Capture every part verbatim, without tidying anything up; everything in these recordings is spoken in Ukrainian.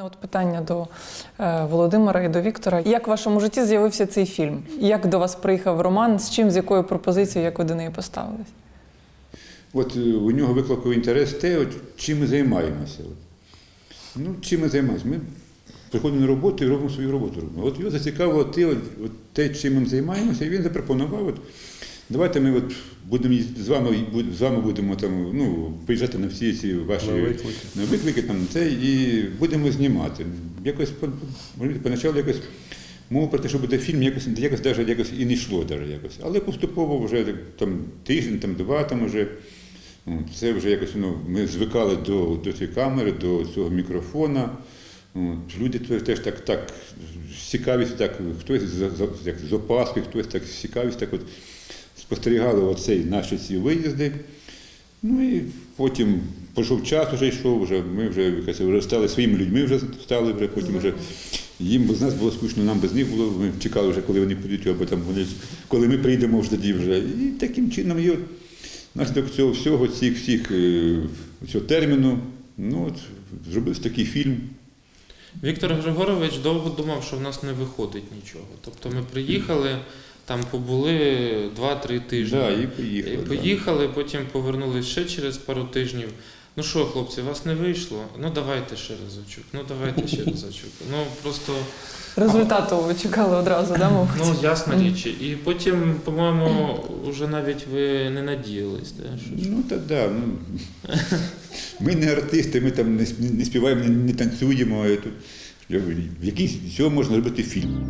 мене от питання до е, Володимира і до Віктора. Як в вашому житті з'явився цей фільм? Як до вас приїхав Роман? З чим, з якою пропозицією, як ви до неї поставились? От у нього викликав інтерес те, от, чим ми займаємося. От. Ну, чим ми займаємося? Ми приходимо на роботу і робимо свою роботу. От його зацікавило те, от, от, те, чим ми займаємося, і він запропонував, от, давайте ми от будемо з вами, з вами будемо там, ну, приїжджати на всі ці ваші на виклики, на виклики там, це, і будемо знімати. Якось, поначалу якось мова про те, що буде фільм, якось, якось, навіть, якось і не йшло. Навіть, якось. Але поступово вже там, тиждень, там, два, там, вже, це вже якось, ну, ми звикали до, до цієї камери, до цього мікрофона. От, люди теж так, так з цікавістю, так, хтось як з опаскою, хтось так з цікавістю так от спостерігали оцей, наші ці виїзди. Ну і потім пройшов час, вже йшов, вже, ми вже, якось, вже стали своїми людьми, вже стали, вже, потім вже їм без нас було скучно, нам без них було, ми чекали вже, коли вони підуть, або там вони, коли ми прийдемо вже тоді вже. І таким чином є наслідок цього всього, цих всіх, цього терміну, ну от, зробився такий фільм. Віктор Григорович довго думав, що в нас не виходить нічого. Тобто ми приїхали, там побули два-три тижні. Да, і поїхали. І поїхали, да. Потім повернулися ще через пару тижнів. Ну що, хлопці, у вас не вийшло? Ну давайте ще разочок, ну давайте ще разочок. Ну просто... Результату ви чекали одразу, да, мабуть? Ну, ясна річ. І потім, по-моєму, вже навіть ви не надіялись. Да? Що, ну, так, да, ну, ми не артисти, ми там не, не співаємо, не, не танцюємо. В якийсь цього можна робити фільм.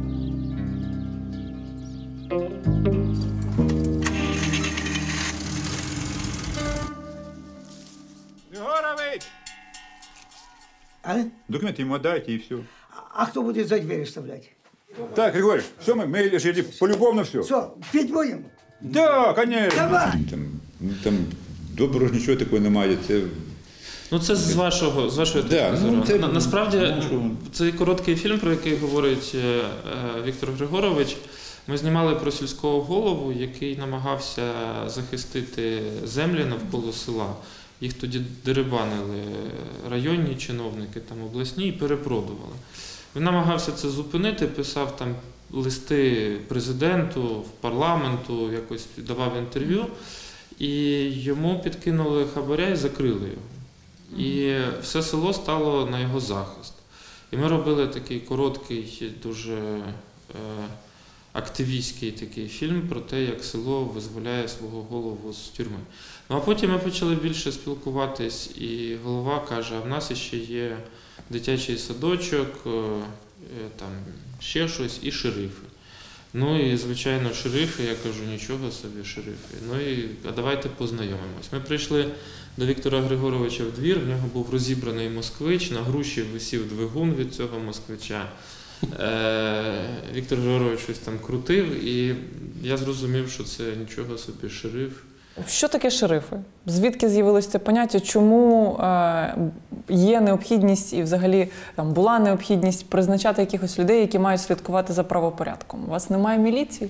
Григорович! А? Документы ему отдайте и все. А кто будет за дверь вставлять? Так, Григорий, все, мы, мы жили полюбовно все. Все, петь будем? Да, конечно. Давай. Там, там доброго ж нічого такого немає. Це... Ну це з вашого, з вашої точки Да, зору. ну, це... На, насправді, цей короткий фільм, про який говорить е, Віктор Григорович, ми знімали про сільського голову, який намагався захистити землі навколо села. Їх тоді дерибанили районні чиновники, там обласні, і перепродували. Він намагався це зупинити, писав там листи президенту, в парламенту, якось давав інтерв'ю, і йому підкинули хабаря і закрили його. І все село стало на його захист. І ми робили такий короткий, дуже е, активістський такий фільм про те, як село визволяє свого голову з тюрми. Ну а потім ми почали більше спілкуватись, і голова каже, а в нас ще є дитячий садочок, там ще щось, і шерифи. Ну і, звичайно, шерифи, я кажу, нічого собі, шерифи. Ну і, а давайте познайомимось. Ми прийшли до Віктора Григоровича в двір, в нього був розібраний москвич, на груші висів двигун від цього москвича. Е, Віктор Григорович щось там крутив, і я зрозумів, що це нічого собі, шериф. Що таке шерифи? Звідки з'явилось це поняття? Чому е, є необхідність і взагалі там була необхідність призначати якихось людей, які мають слідкувати за правопорядком? У вас немає міліції?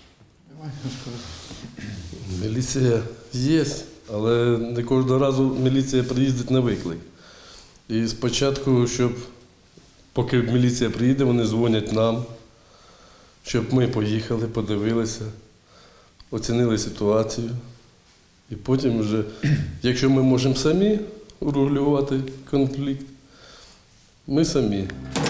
Міліція є, але не кожного разу міліція приїздить на виклик. І спочатку, щоб поки міліція приїде, вони дзвонять нам, щоб ми поїхали, подивилися, оцінили ситуацію. І потім вже, якщо ми можемо самі урегулювати конфлікт, ми самі.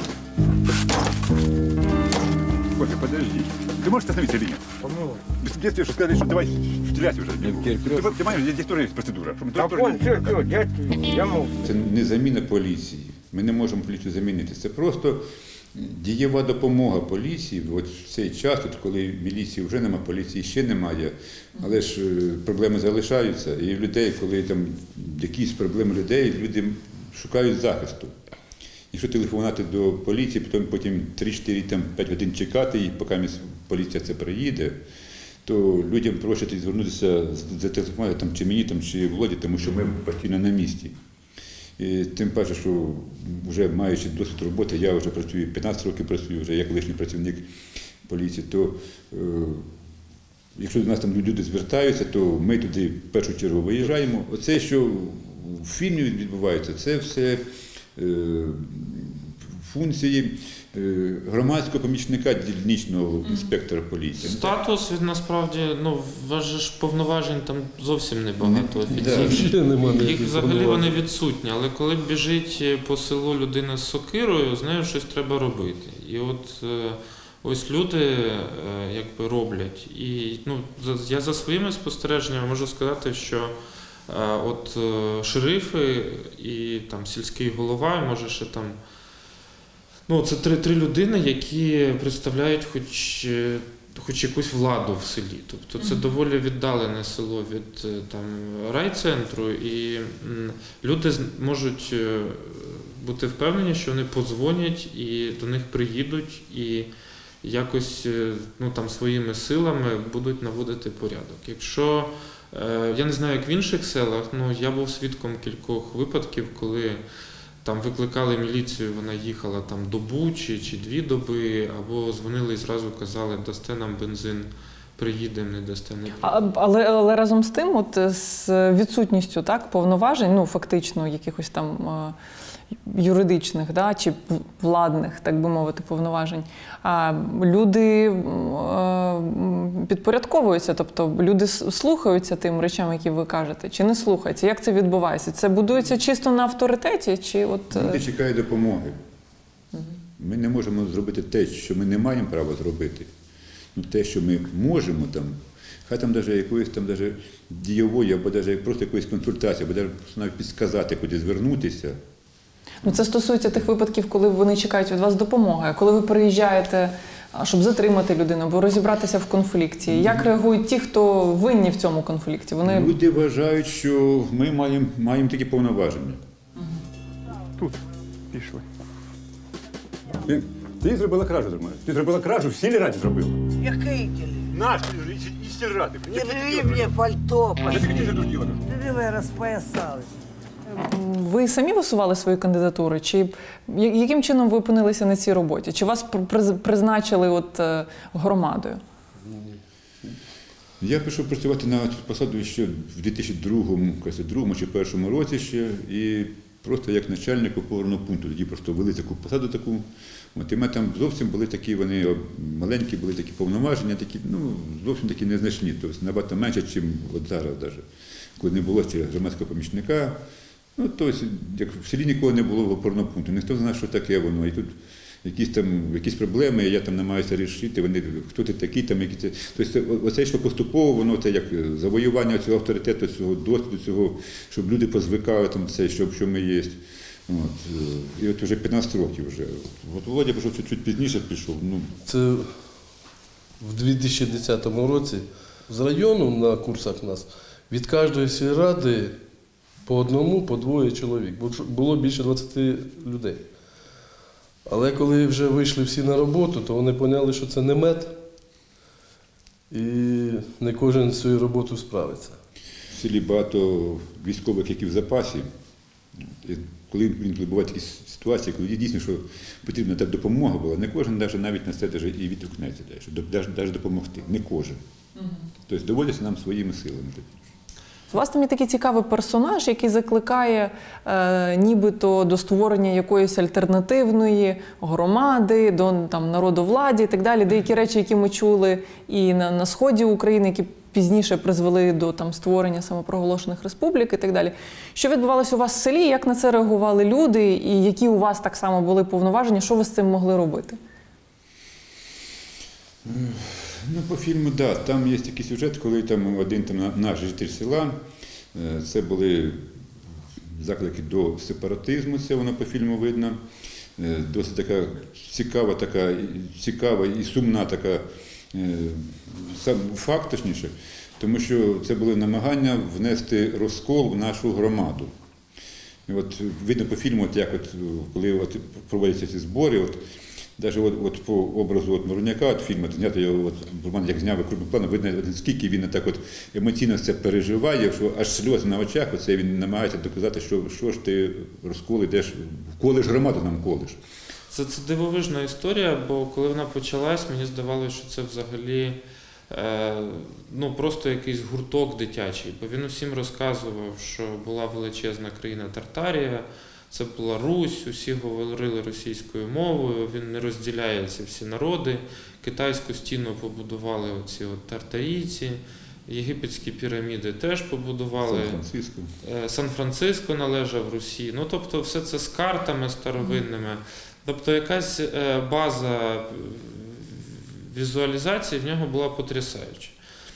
Коля, подожди. Ты можешь остановиться или нет? Помогу. Без детства что сказали, что давай стрелять уже. Ты, ты понимаешь, здесь тоже есть процедура. Да понял, все, все, дядь, я могу. Це не заміна поліції. Ми не можемо поліцію замінити. Це просто дієва допомога поліції. От в цей час, от коли міліції вже немає, поліції ще немає, але ж проблеми залишаються. І в людей, коли там якісь проблеми людей, люди шукають захисту. Якщо телефонувати до поліції, потім, потім три-чотири-п'ять годин чекати, і поки поліція це приїде, то людям проще звернутися, зателефонувати там, чи мені, там, чи Володі, тому що ми постійно на місці. І тим паче, що вже маючи досвід роботи, я вже працюю, п'ятнадцять років працюю вже як колишній працівник поліції, то е, якщо до нас там люди звертаються, то ми туди в першу чергу виїжджаємо. Оце, що в фільмі відбувається, це все е, функції е, громадського помічника дільничного інспектора поліції. Статус, він насправді, ну, у вас же ж повноважень там зовсім небагато офіційних. Ще нема Їх ніяких взагалі повноважень. вони відсутні, але коли біжить по селу людина з сокирою, з нею щось треба робити. І от е, ось люди е, якби роблять. І ну, за- я за своїми спостереженнями можу сказати, що е, от е, шерифи і там сільський голова, і може ще там. Ну, це три, три людини, які представляють хоч, е, хоч якусь владу в селі. Тобто це доволі віддалене село від е, там, райцентру, і м, люди з- можуть е, бути впевнені, що вони подзвонять і до них приїдуть і якось е, ну, там, своїми силами будуть наводити порядок. Якщо, е, я не знаю, як в інших селах, ну, я був свідком кількох випадків, коли там викликали міліцію, вона їхала там добу чи, чи дві доби, або дзвонили і зразу казали, дасте нам бензин, приїдемо, не дасте, не приїдемо. А, але, але разом з тим, от з відсутністю так, повноважень, ну фактично якихось там е, юридичних, да, чи владних, так би мовити, повноважень, а люди е, підпорядковуються, тобто люди с- слухаються тим речам, які ви кажете, чи не слухаються? Як це відбувається? Це будується чисто на авторитеті, чи от е, Люди чекають допомоги. Ми не можемо зробити те, що ми не маємо права зробити. Ну, те, що ми можемо, там, хай там навіть якоїсь там навіть дієвої, або навіть просто якоїсь консультації, або навіть навіть підсказати, куди звернутися. ну, це стосується тих випадків, коли вони чекають від вас допомоги, а коли ви приїжджаєте, а, щоб затримати людину або розібратися в конфлікті. Як реагують ті, хто винні в цьому конфлікті? Вони Люди вважають, що ми маємо, маємо такі повноваження. Тут пішли. Ти, ти зробила кражу, зробила. Ти зробила кражу, в сільраді зробила. Який тілі? Наш із, із сільради. Не рви мені пальто, А ти таки тут діла? не диви, розпоясались. ви самі висували свої кандидатури? Чи я- яким чином ви опинилися на цій роботі? Чи вас пр- приз- призначили от е, громадою? Я пішов працювати на цю посаду ще в дві тисячі другому, кажеться, другому чи першому році ще, і просто як начальник опорного пункту, тоді просто ввели таку посаду таку. От, і в мене там зовсім були такі, вони о, маленькі, були такі повноваження, такі, ну, зовсім такі незначні, тобто набагато менше, ніж от зараз навіть. Коли не було ще громадського помічника, ну, тобто, як в селі ніколи не було опорного пункту, ніхто не знає, що таке воно, і тут якісь там якісь проблеми, я там намагаюся рішити, вони, хто ти такий, там, які це. Тобто оце йшло поступово, воно це як завоювання цього авторитету, цього досвіду, цього, щоб люди позвикали там це, що, що ми є. От. І от вже п'ятнадцять років вже. От Володя пішов чуть-чуть пізніше пішов. Ну, Це в дві тисячі десятому році з району на курсах у нас від кожної сільради по одному, по двоє чоловік. Бу- Було більше двадцяти людей. Але коли вже вийшли всі на роботу, то вони поняли, що це не мед, і не кожен з цією роботою справиться. в селі багато військових, які в запасі. І коли інколи бувають такі ситуації, коли дійсно, що потрібна та допомога була, не кожен навіть, навіть на це навіть і відгукнеться, щоб навіть допомогти. Не кожен. Тобто доводиться нам своїми силами. У вас там є такий цікавий персонаж, який закликає е, нібито до створення якоїсь альтернативної громади, до там, народовладі і так далі. Деякі речі, які ми чули і на, на сході України, які пізніше призвели до там, створення самопроголошених республік і так далі. Що відбувалося у вас в селі, як на це реагували люди, і які у вас так само були повноваження, що ви з цим могли робити? Ну, по фільму, так. Да, там є такий сюжет, коли там один там, наш житель села, е, це були заклики до сепаратизму, це воно по фільму видно. Е, Досить така цікава, така, цікава і сумна така е, сам факт, точніше, тому що це були намагання внести розкол в нашу громаду. І от видно по фільму, от як от, коли от проводяться ці збори, от, навіть от, от по образу от Мироняка, от фільм, от, знято його, от, Роман як зняв крупний план, видно, от, скільки він так от емоційно це переживає, що аж сльози на очах, оце він намагається доказати, що, що ж ти розкол ідеш, колиш громаду нам колиш. Це, це дивовижна історія, бо коли вона почалась, мені здавалося, що це взагалі е, ну, просто якийсь гурток дитячий. Бо він усім розказував, що була величезна країна Тартарія, Це була Русь, усі говорили російською мовою, він не розділяє ці всі народи. Китайську стіну побудували оці от тартарійці, єгипетські піраміди теж побудували. Сан-Франциско. Е, Сан-Франциско належав Русі. Ну, тобто все це з картами старовинними. Тобто якась е, база візуалізації в нього була потрясаюча.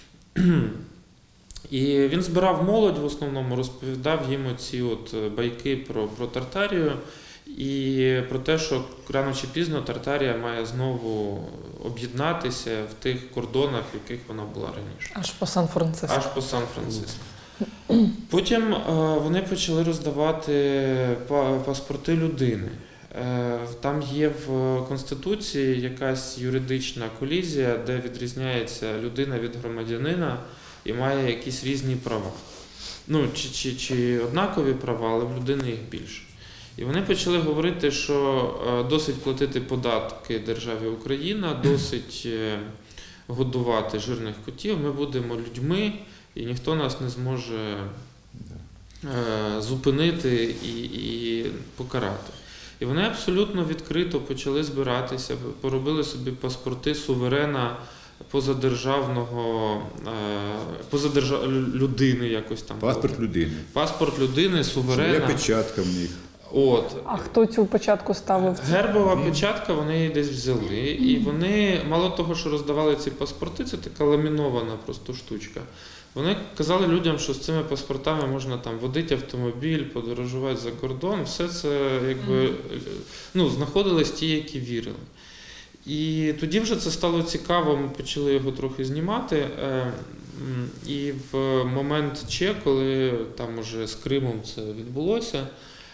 І він збирав молодь в основному, розповідав їм оці от байки про, про Тартарію і про те, що рано чи пізно Тартарія має знову об'єднатися в тих кордонах, в яких вона була раніше. Аж по Сан-Франциско. Аж по Сан-Франциско. Потім е, вони почали роздавати па- паспорти людини. Е, Там є в Конституції якась юридична колізія, де відрізняється людина від громадянина і має якісь різні права. Ну, чи, чи, чи однакові права, але в людини їх більше. І вони почали говорити, що е, досить платити податки державі Україна, досить е, годувати жирних котів, ми будемо людьми, і ніхто нас не зможе е, зупинити і, і покарати. І вони абсолютно відкрито почали збиратися, поробили собі паспорти суверена позадержавного, е, позадержав... людини якось там. Паспорт людини. Паспорт людини, суверена. Є печатка в них. От. А хто цю початку ставив? Гербова печатка, вони її десь взяли, і вони, мало того, що роздавали ці паспорти, це така ламінована просто штучка. Вони казали людям, що з цими паспортами можна там водити автомобіль, подорожувати за кордон, все це якби, ну, знаходились ті, які вірили. І тоді вже це стало цікаво, ми почали його трохи знімати. І в момент Че, коли там уже з Кримом це відбулося,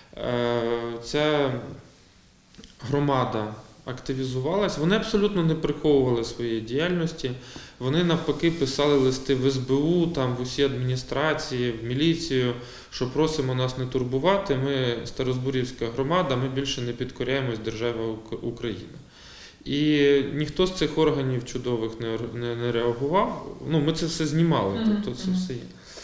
ця громада активізувалась. Вони абсолютно не приховували своєї діяльності. Вони навпаки писали листи в ес бе у, там, в усі адміністрації, в міліцію, що просимо нас не турбувати, ми Старозбурівська громада, ми більше не підкоряємось державі Україна. І ніхто з цих органів чудових не, не, не реагував. Ну, ми це все знімали, тобто це все є.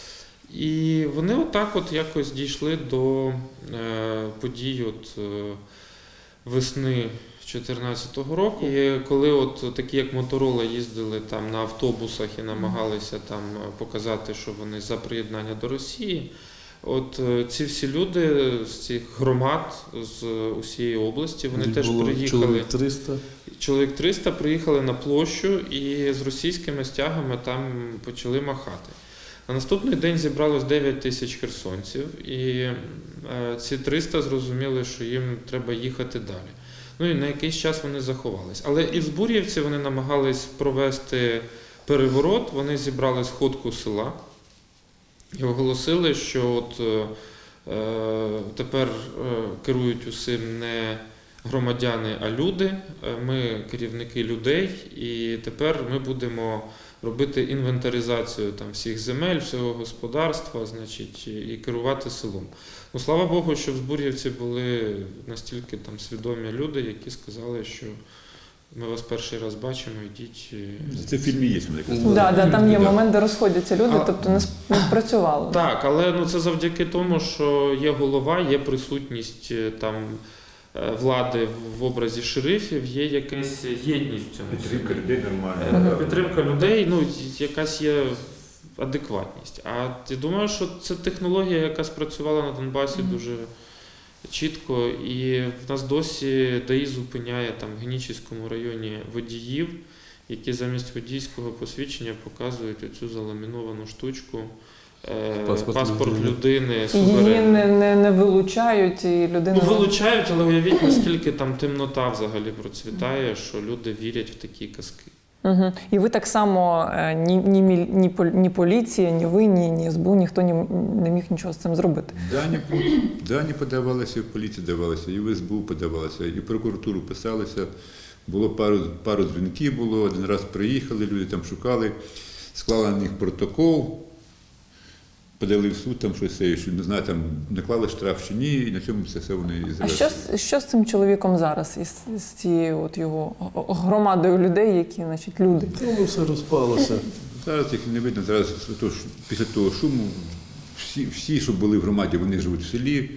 І вони отак от якось дійшли до е, подій от, е, весни дві тисячі чотирнадцятого року. І коли от такі, як Моторола, їздили там на автобусах і намагалися там показати, що вони за приєднання до Росії, от е, ці всі люди з цих громад з усієї області, вони Їх теж було приїхали. Чоловік триста. Чоловік триста приїхали на площу і з російськими стягами там почали махати. На наступний день зібралось дев'ять тисяч херсонців, і е, ці триста зрозуміли, що їм треба їхати далі. Ну і на якийсь час вони заховались. Але і в Збур'ївці вони намагались провести переворот, вони зібрали сходку села і оголосили, що от, е, тепер е, керують усім не громадяни, а люди, ми керівники людей, і тепер ми будемо робити інвентаризацію там всіх земель, всього господарства, значить, і керувати селом. Ну, слава Богу, що в Збур'ївці були настільки там свідомі люди, які сказали, що ми вас перший раз бачимо, йдіть. Це в фільмі є. Так, да, да, там є Да. момент, де розходяться люди, А, тобто не, сп- не спрацювало. Так, але ну, це завдяки тому, що є голова, є присутність там влади в образі шерифів, є якась єдність в цьому. Підтримка людей Е, нормальна. Підтримка людей, ну, якась є адекватність. А я думаю, що це технологія, яка спрацювала на Донбасі Мгм. дуже чітко, і в нас досі ДАІ зупиняє там в Генічеському районі водіїв, які замість водійського посвідчення показують оцю заламіновану штучку. е, Паспорт Паспорт людини. людини, Її суверен. не, не, не вилучають, і людина... Ну, вилучають, але уявіть, наскільки там темнота взагалі процвітає, що люди вірять в такі казки. Угу. І ви так само, е, ні, ні, міль- ні, пол- ні поліція, ні ви, ні, ні ес бе у, ніхто ні, не міг нічого з цим зробити. Дані, дані подавалися, і в поліції давалися, і в ес бе у подавалося, і в прокуратуру писалися. Було пару, пару дзвінків, було, один раз приїхали, люди там шукали, склали на них протокол, подали в суд, там щось, це, що, не знаю, там наклали штраф чи ні, і на цьому все, все вони і А що, завершили. з- що з цим чоловіком зараз, із, з цією от його г- громадою людей, які, значить, люди? Та воно все розпалося. Зараз їх не видно, зараз то, що після того шуму всі, всі, що були в громаді, вони живуть в селі,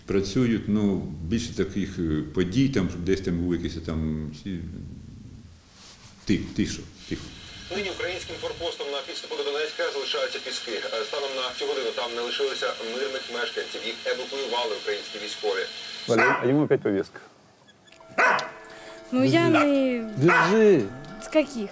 працюють, ну, більше таких е, подій, там, щоб десь там був якийсь там ці, тих, тихо, тихо. Нині українським форпостом на підступу до Донецька залишаються піски. Станом на цю годину там не лишилося мирних мешканців. Їх евакуювали українські військові. Валя, а ему опять повестка. Ну я не... Держи! С каких?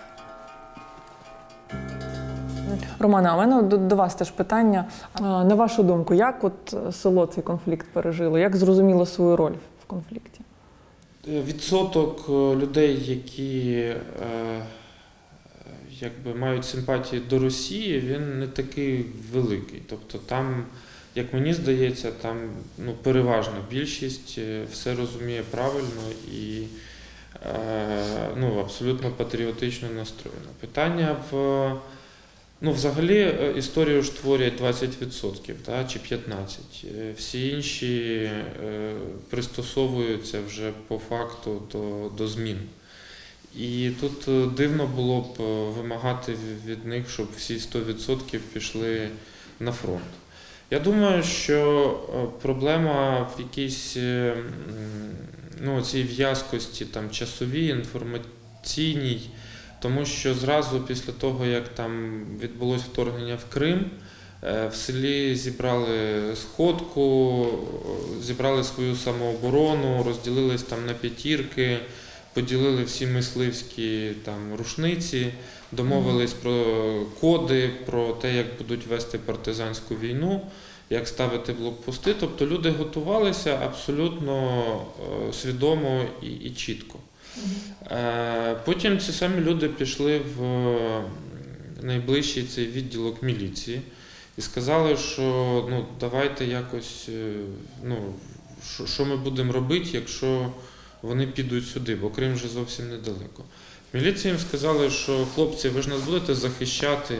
Романе, а в мене до, до вас теж питання. А, на вашу думку, як от село цей конфлікт пережило? Як зрозуміло свою роль в конфлікті? Відсоток людей, які е, якби мають симпатії до Росії, він не такий великий. Тобто там, як мені здається, там ну, переважна більшість все розуміє правильно і е, ну, абсолютно патріотично настроєна. Питання в... Ну, взагалі, історію ж творять двадцять відсотків, та, чи п'ятнадцять відсотків. Всі інші е, пристосовуються вже по факту до, до змін. І тут дивно було б вимагати від них, щоб всі сто відсотків пішли на фронт. Я думаю, що проблема в якійсь ну, цій в'язкості там, часовій, інформаційній, тому що зразу після того, як там відбулося вторгнення в Крим, в селі зібрали сходку, зібрали свою самооборону, розділились там на п'ятірки, поділили всі мисливські там рушниці, домовились про коди, про те, як будуть вести партизанську війну, як ставити блокпости. Тобто люди готувалися абсолютно свідомо і, і чітко. Потім ці самі люди пішли в найближчий цей відділок міліції і сказали, що ну, давайте якось, ну, що, що ми будемо робити, якщо вони підуть сюди, бо Крим вже зовсім недалеко. Міліція їм сказали, що хлопці, ви ж нас будете захищати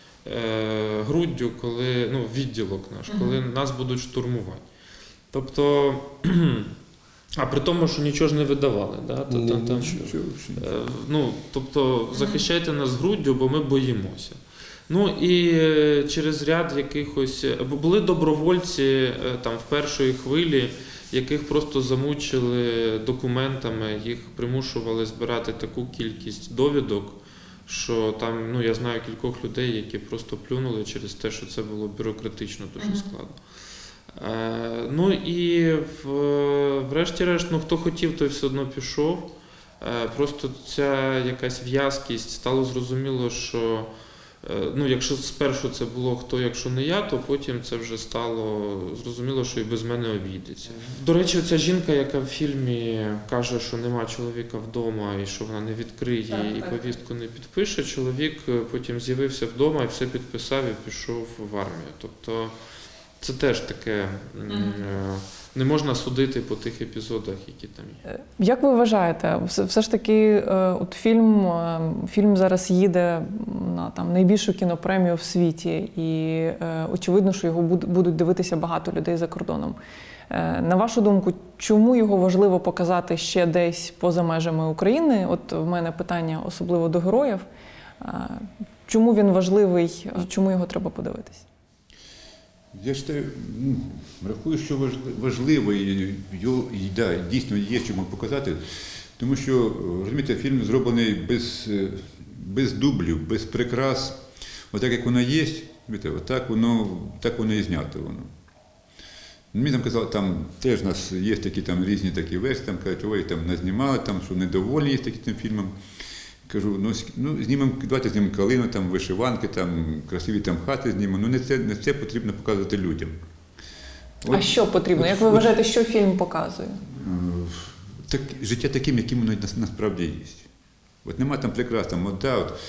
е, груддю, коли, ну, відділок наш, коли нас будуть штурмувати. Тобто, а при тому, що нічого ж не видавали. Да? Та, Ні, там, нічого. е, ну, тобто, захищайте нас груддю, бо ми боїмося. Ну і через ряд якихось, були добровольці там в першої хвилі, яких просто замучили документами, їх примушували збирати таку кількість довідок, що там, ну я знаю кількох людей, які просто плюнули через те, що це було бюрократично дуже складно. Е, ну і в, врешті-решт, ну хто хотів, той все одно пішов. Е, просто ця якась в'язкість, стало зрозуміло, що ну, якщо спершу це було хто, якщо не я, то потім це вже стало зрозуміло, що і без мене обійдеться. До речі, ця жінка, яка в фільмі каже, що нема чоловіка вдома і що вона не відкриє так, і так. повістку не підпише, чоловік потім з'явився вдома і все підписав і пішов в армію. Тобто це теж таке, mm-hmm. не можна судити по тих епізодах, які там є. Як ви вважаєте, все, все ж таки от фільм, фільм зараз їде на там, найбільшу кінопремію в світі і очевидно, що його будуть дивитися багато людей за кордоном. На вашу думку, чому його важливо показати ще десь поза межами України? От в мене питання особливо до героїв. Чому він важливий, чому його треба подивитись? Я вважаю, ну, рахую, що важливо, і, його, і да, дійсно є чому показати, тому що, розумієте, фільм зроблений без, без дублів, без прикрас. Отак, як воно є, отак воно, так воно і знято. Воно. Мені там казали, там теж у нас є такі там, різні такі версії, там кажуть, ой, там назнімали, там, що недоволі є таким фільмом. Кажу, ну, ну знімемо, давайте знімемо калину, там, вишиванки, там, красиві там, хати знімемо. Ну не це, не це потрібно показувати людям. От, а що потрібно? Як ви от, вважаєте, що фільм показує? Так, життя таким, яким воно насправді є. От нема там прикрас, там, от, да, от,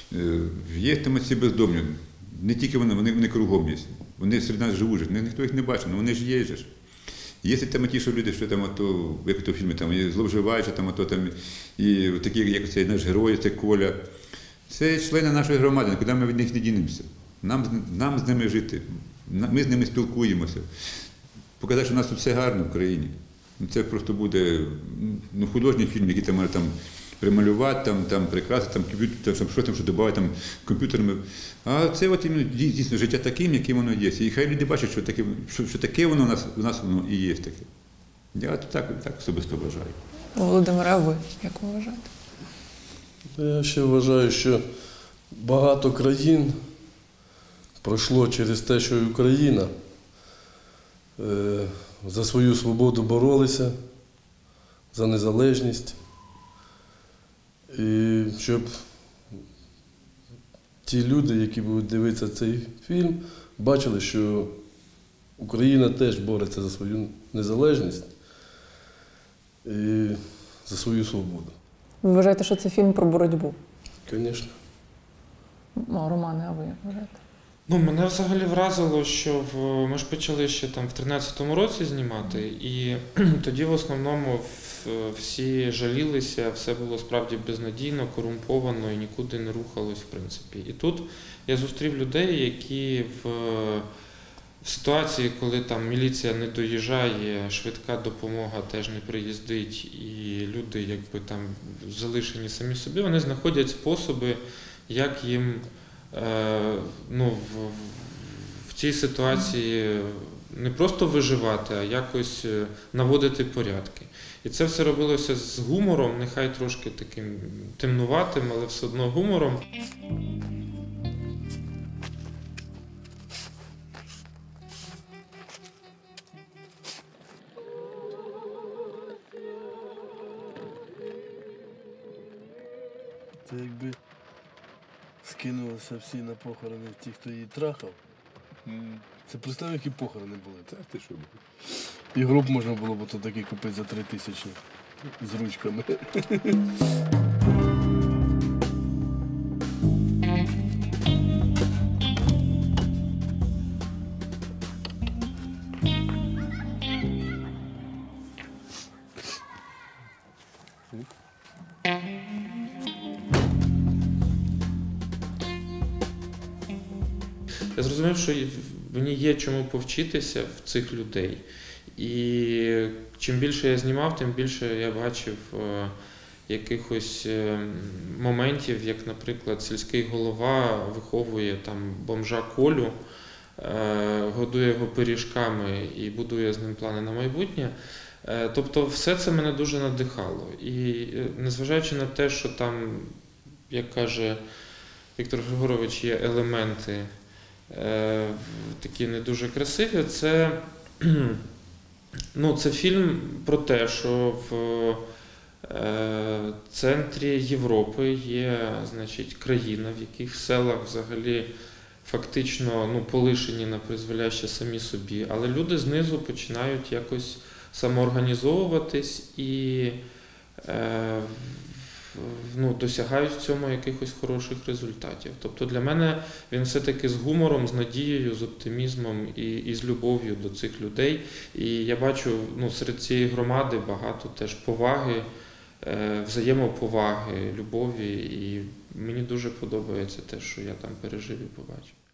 є там ці бездомні, не тільки вони, вони, вони кругом є. Вони серед нас живуть, ніхто їх не бачить, але вони ж є. Ж. Є там ті, що люди, що там, ото, як то в фільмі, там, зловживають, там, ото, там, і такі, як цей наш герой, це Коля. Це члени нашої громади, куди ми від них не дінемося. Нам, нам з ними жити, ми з ними спілкуємося. Показати, що у нас тут все гарно в країні. Це просто буде ну, художній фільм, який там, там прималювати, там, там, прикрасити, там, комп'ютер, там, щось там, що додати там, комп'ютерами. А це от іменно дійсно життя таким, яким воно є. І хай люди бачать, що таке, що, що таке воно у нас, у нас воно і є таке. Я так, так особисто вважаю. Володимире, а ви як ви вважаєте? Я ще вважаю, що багато країн пройшло через те, що і Україна е, за свою свободу боролися, за незалежність. І щоб ті люди, які будуть дивитися цей фільм, бачили, що Україна теж бореться за свою незалежність і за свою свободу. Ви вважаєте, що це фільм про боротьбу? Звісно. Ну, Романе, а ви як вважаєте? Ну, мене взагалі вразило, що в, ми ж почали ще там в тринадцятому році знімати, і тоді в основному в, всі жалілися, все було справді безнадійно, корумповано і нікуди не рухалось, в принципі. І тут я зустрів людей, які в, в ситуації, коли там міліція не доїжджає, швидка допомога теж не приїздить, і люди якби там залишені самі собі, вони знаходять способи, як їм ну, в, в цій ситуації не просто виживати, а якось наводити порядки. І це все робилося з гумором, нехай трошки таким темнуватим, але все одно гумором. Це якби скинулися всі на похорони ті, хто її трахав. Це представ, які похорони були. Та ти що? І гроб можна було б то такий купити за три тисячі з ручками. Я зрозумів, що мені є чому повчитися в цих людей. І чим більше я знімав, тим більше я бачив якихось моментів, як, наприклад, сільський голова виховує там бомжа Колю, годує його пиріжками і будує з ним плани на майбутнє. Тобто все це мене дуже надихало. І незважаючи на те, що там, як каже Віктор Григорович, є елементи такі не дуже красиві, це, ну, це фільм про те, що в центрі Європи є, значить, країна, в яких селах взагалі фактично, ну, полишені на призволяще самі собі, але люди знизу починають якось самоорганізовуватись і е, ну, досягають в цьому якихось хороших результатів. Тобто для мене він все-таки з гумором, з надією, з оптимізмом і, і з любов'ю до цих людей. І я бачу, ну, серед цієї громади багато теж поваги, е, взаємоповаги, любові. І мені дуже подобається те, що я там пережив і побачив.